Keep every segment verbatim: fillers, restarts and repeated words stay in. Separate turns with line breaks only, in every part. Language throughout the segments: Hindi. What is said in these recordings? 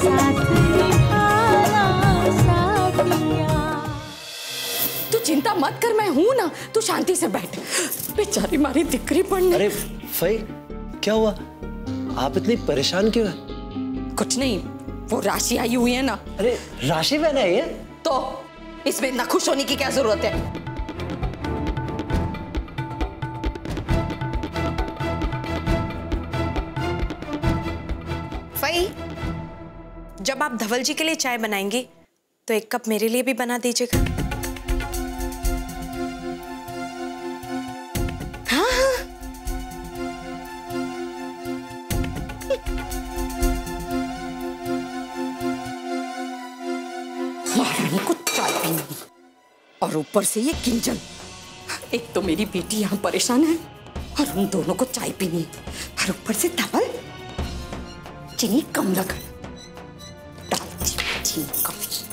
साथ निभाना साथिया।
तू चिंता मत कर, मैं हूं ना, तू शांति से बैठ। बेचारी मारी दिकरी पड़ने।
अरे फई, क्या हुआ? आप इतनी परेशान क्यों हैं?
कुछ नहीं, वो राशि आई हुई है ना।
अरे राशि बहन आई है?
तो इसमें इतना खुश होने की क्या जरूरत है?
फई, जब आप धवल जी के लिए चाय बनाएंगी तो एक कप मेरे लिए भी बना दीजिएगा।
हाँ हाँ। महारानी को चाय पीनी और ऊपर से ये किंजल। एक तो मेरी बेटी यहाँ परेशान है और उन दोनों को चाय पीनी है, और ऊपर से धवल। चीनी कम लगा, चीनी कम।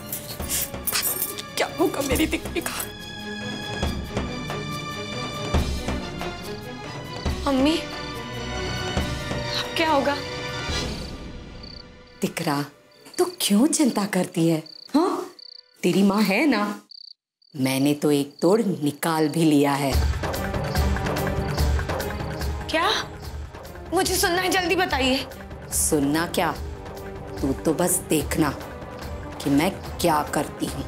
क्या होगा मेरी दिक्कत का?
मम्मी, अब क्या होगा?
दिकरा, तो क्यों चिंता करती है? हाँ, तेरी माँ है ना, मैंने तो एक तोड़ निकाल भी लिया है।
क्या? मुझे सुनना है, जल्दी बताइए।
सुनना क्या, तू तो बस देखना कि मैं क्या करती हूँ।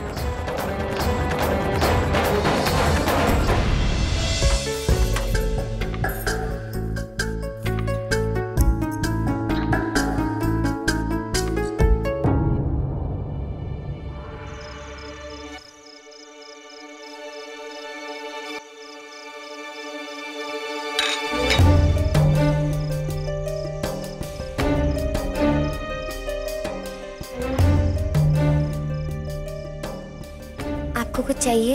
आपको कुछ चाहिए?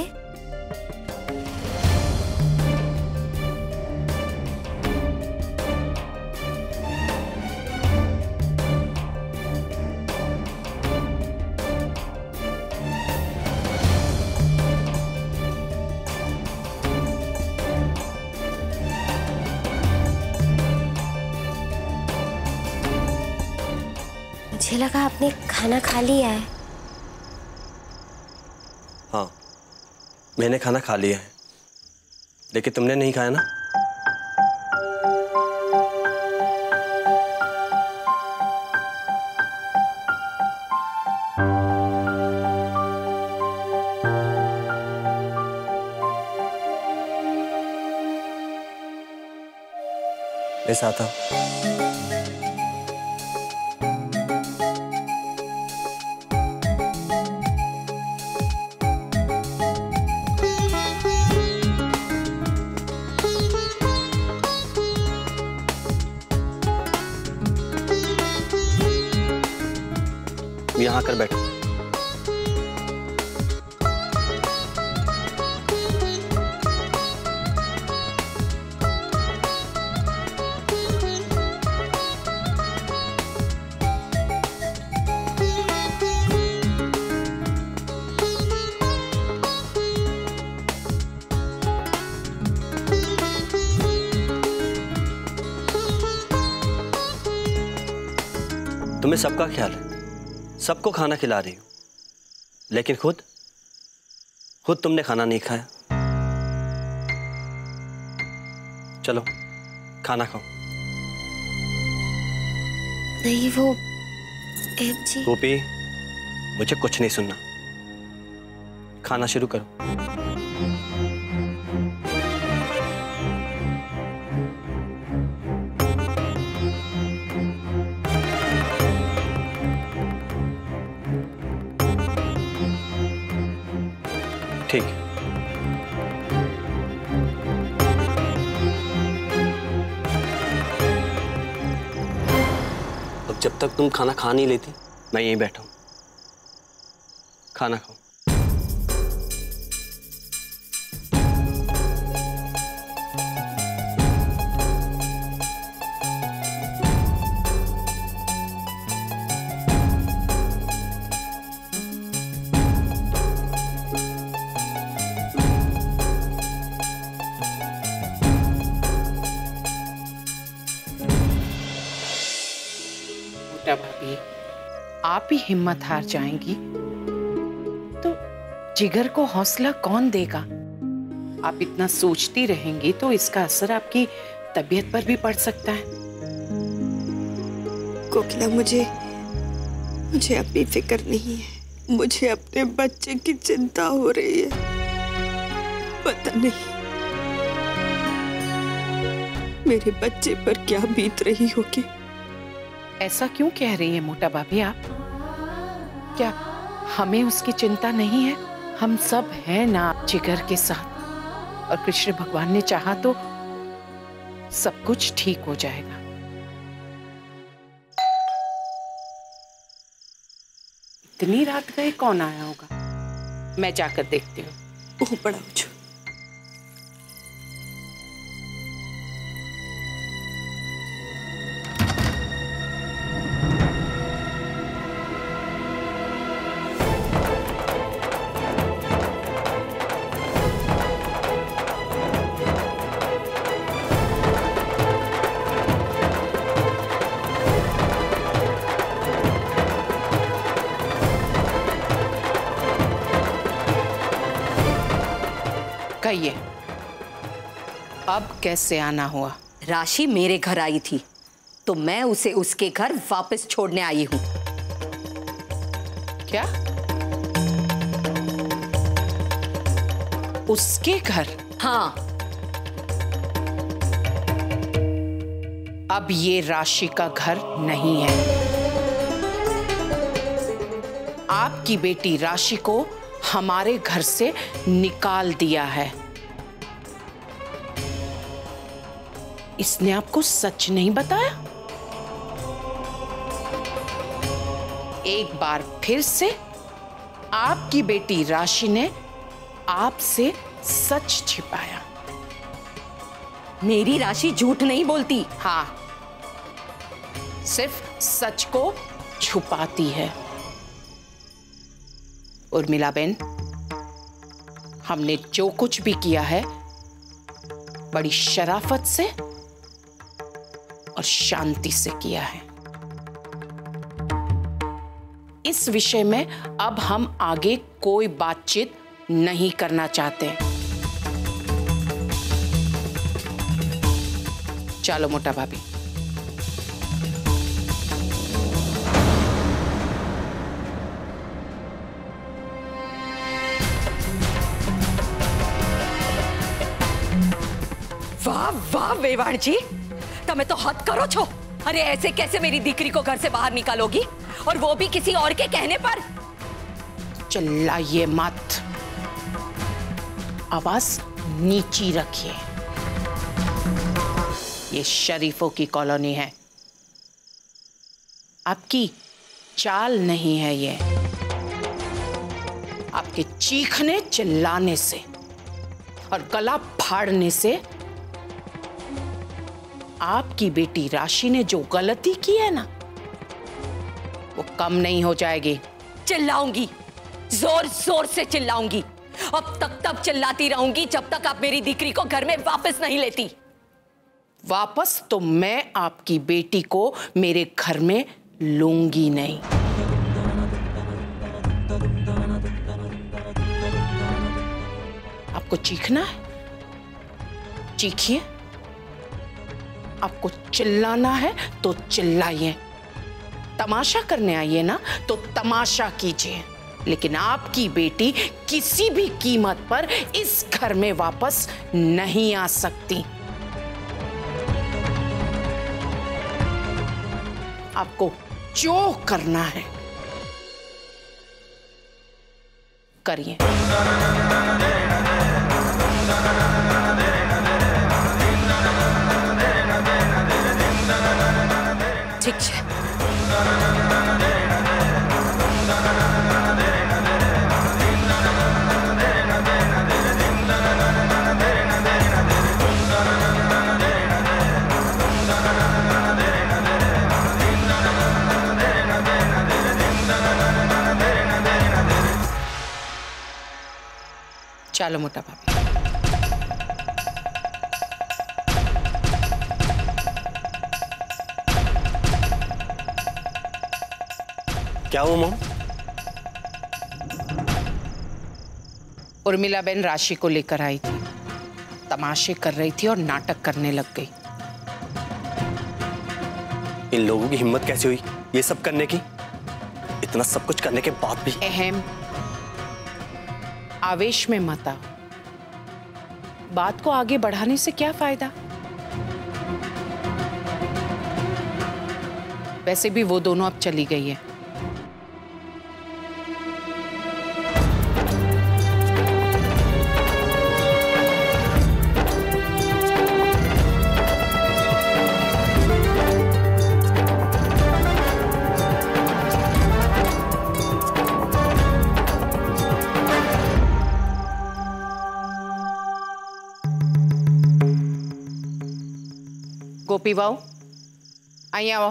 मुझे लगा आपने खाना खा लिया है।
हाँ, मैंने खाना खा लिया है, लेकिन तुमने नहीं खाया ना? मैं साथ हूं। यहाँ आकर बैठो। तुम्हें सबका ख्याल है, सबको खाना खिला रही हूं, लेकिन खुद खुद तुमने खाना नहीं खाया। चलो खाना खाओ।
नहीं, वो ऐप जी।
गोपी, मुझे कुछ नहीं सुनना, खाना शुरू करो। ठीक है। अब जब तक तुम खाना खा नहीं लेती, मैं यहीं बैठा हूं। खाना खाओ।
भाभी, आप ही हिम्मत हार जाएंगी तो जिगर को हौसला कौन देगा? आप इतना सोचती रहेंगी तो इसका असर आपकी तबीयत पर भी पड़ सकता है।
कोकिला, मुझे मुझे अपनी फिक्र नहीं है। मुझे अपने बच्चे की चिंता हो रही है। पता नहीं मेरे बच्चे पर क्या बीत रही होगी।
ऐसा क्यों कह रही है मोटा भाभी आप? क्या हमें उसकी चिंता नहीं है? हम सब हैं ना जिगर के साथ, और कृष्ण भगवान ने चाहा तो सब कुछ ठीक हो जाएगा। इतनी रात गए कौन आया होगा? मैं जाकर देखती हूँ।
ओह बड़ा उछू।
कहिए, अब कैसे आना हुआ?
राशि मेरे घर आई थी तो मैं उसे उसके घर वापस छोड़ने आई हूँ।
क्या? उसके घर?
हाँ।
अब ये राशि का घर नहीं है। आपकी बेटी राशि को हमारे घर से निकाल दिया है। इसने आपको सच नहीं बताया? एक बार फिर से आपकी बेटी राशि ने आपसे सच छिपाया।
मेरी राशि झूठ नहीं बोलती।
हाँ, सिर्फ सच को छुपाती है। उर्मिला बेन, हमने जो कुछ भी किया है बड़ी शराफत से और शांति से किया है। इस विषय में अब हम आगे कोई बातचीत नहीं करना चाहते। चलो मोटा भाभी।
वाह वाह वेवाण जी, तमे तो हद करो छो। अरे ऐसे कैसे मेरी दीकरी को घर से बाहर निकालोगी, और वो भी किसी और के कहने पर?
चिल्लाइए मत, आवाज नीची रखिए। ये शरीफों की कॉलोनी है, आपकी चाल नहीं है ये। आपके चीखने चिल्लाने से और गला फाड़ने से आपकी बेटी राशि ने जो गलती की है ना, वो कम नहीं हो जाएगी।
चिल्लाऊंगी, जोर जोर से चिल्लाऊंगी। अब तक तब चिल्लाती रहूंगी जब तक आप मेरी दीकरी को घर में वापस नहीं लेती।
वापस तो मैं आपकी बेटी को मेरे घर में लूंगी नहीं। आपको चीखना है, चीखिए। आपको चिल्लाना है तो चिल्लाइए। तमाशा करने आइए ना तो तमाशा कीजिए, लेकिन आपकी बेटी किसी भी कीमत पर इस घर में वापस नहीं आ सकती। आपको जो करना है करिए।
ठीक है।
चलो मोटा भाभी।
क्या हुआ मॉम?
उर्मिला बहन राशि को लेकर आई थी, तमाशे कर रही थी और नाटक करने लग गई।
इन लोगों की हिम्मत कैसे हुई ये सब करने की? इतना सब कुछ करने के बाद भी।
अहम आवेश में मत आओ, बात को आगे बढ़ाने से क्या फायदा? वैसे भी वो दोनों अब चली गई है। गोपी बाऊ, आई आओ।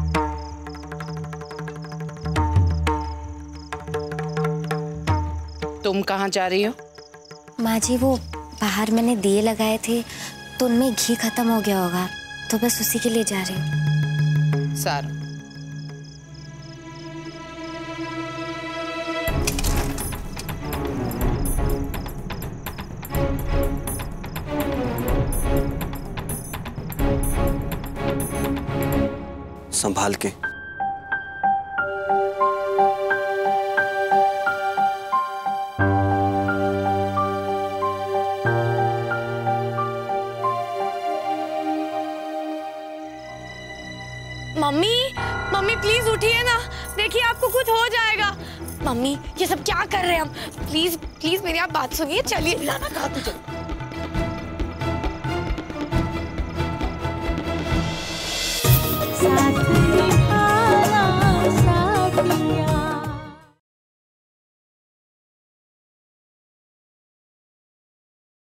तुम कहाँ जा रही हो?
माँ जी वो बाहर मैंने दिए लगाए थे तो उनमें घी खत्म हो गया होगा, तो बस उसी के लिए जा रही हूँ।
सारा
संभाल के।
मम्मी, मम्मी प्लीज उठिए ना, देखिए आपको कुछ हो जाएगा। मम्मी ये सब क्या कर रहे हैं हम? प्लीज प्लीज मेरी आप बात सुनिए, चलिए। लाना कहा तुझे?
साथ